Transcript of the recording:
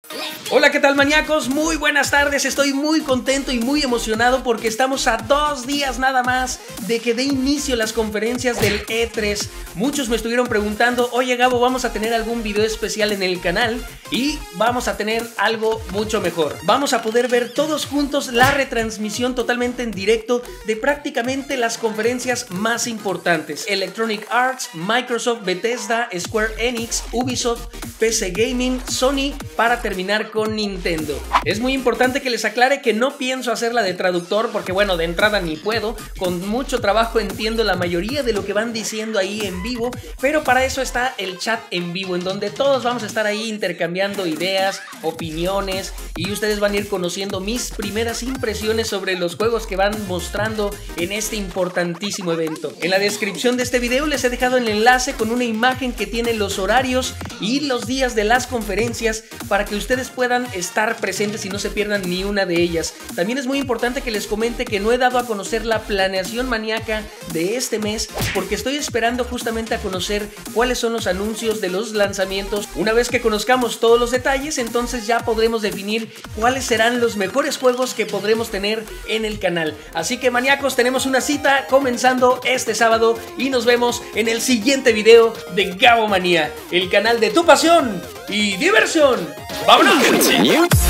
Hola, ¿qué tal, maníacos? Muy buenas tardes, estoy muy contento y muy emocionado porque estamos a 2 días nada más de que dé inicio las conferencias del E3. Muchos me estuvieron preguntando, oye Gabo, ¿vamos a tener algún video especial en el canal? Y vamos a tener algo mucho mejor. Vamos a poder ver todos juntos la retransmisión totalmente en directo de prácticamente las conferencias más importantes. Electronic Arts, Microsoft, Bethesda, Square Enix, Ubisoft, PC Gaming, Sony, para terminar con Nintendo. Es muy importante que les aclare que no pienso hacerla de traductor porque, bueno, de entrada ni puedo. Con mucho trabajo entiendo la mayoría de lo que van diciendo ahí en vivo, pero para eso está el chat en vivo, en donde todos vamos a estar ahí intercambiando ideas, opiniones, y ustedes van a ir conociendo mis primeras impresiones sobre los juegos que van mostrando en este importantísimo evento. En la descripción de este video les he dejado el enlace con una imagen que tiene los horarios y los días de las conferencias para que ustedes puedan estar presentes y no se pierdan ni una de ellas. También es muy importante que les comente que no he dado a conocer la planeación maníaca de este mes porque estoy esperando justamente a conocer cuáles son los anuncios de los lanzamientos. Una vez que conozcamos todos los detalles, entonces ya podremos definir cuáles serán los mejores juegos que podremos tener en el canal. Así que, maníacos, tenemos una cita comenzando este sábado y nos vemos en el siguiente video de Gabo Manía, el canal de tu pasión y diversión. ¡Vámonos!